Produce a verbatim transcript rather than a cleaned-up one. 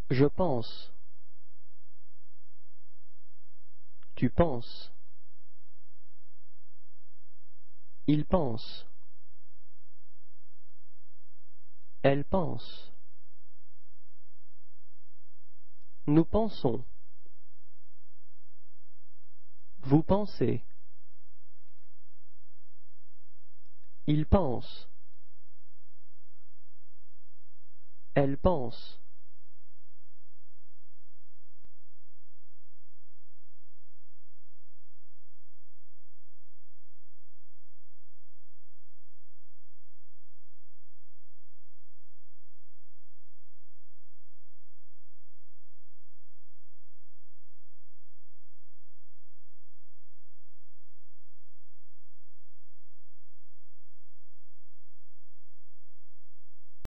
Je pense. Tu penses. Il pense. Elle pense. Nous pensons. Vous pensez. Il pense. Elle pense.